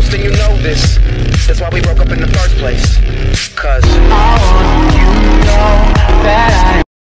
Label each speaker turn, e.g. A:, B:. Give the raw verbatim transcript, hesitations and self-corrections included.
A: and you know this. That's why we broke up in the first place. Cause